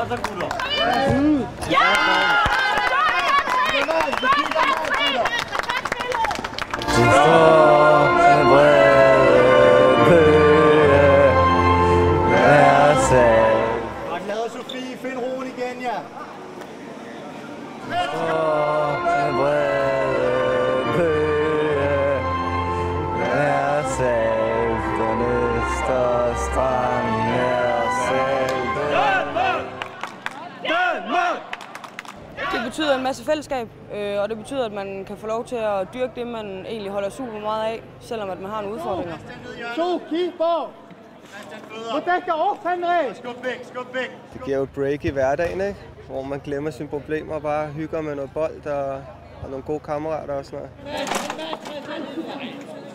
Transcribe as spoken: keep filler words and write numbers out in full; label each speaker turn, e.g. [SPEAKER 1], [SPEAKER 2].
[SPEAKER 1] Kom så, gutter.
[SPEAKER 2] Ja!
[SPEAKER 1] Godt lavet, Sofie. Find roen igen, ja.
[SPEAKER 3] Det betyder en masse fællesskab, øh, og det betyder, at man kan få lov til at dyrke det, man egentlig holder super meget af, selvom at man har nogle udfordringer.
[SPEAKER 1] To, keeper! Du dækker op, Henrik! Skub væk, skub væk!
[SPEAKER 4] Det giver jo et break i hverdagen, ikke? Hvor man glemmer sine problemer og bare hygger med noget bold og, og nogle gode kammerater og sådan noget.